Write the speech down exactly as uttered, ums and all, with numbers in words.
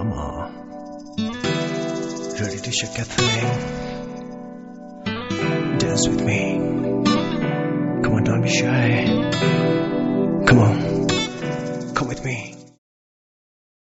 mama. Ready to shake a thing? Dance with me. Come on, don't be shy.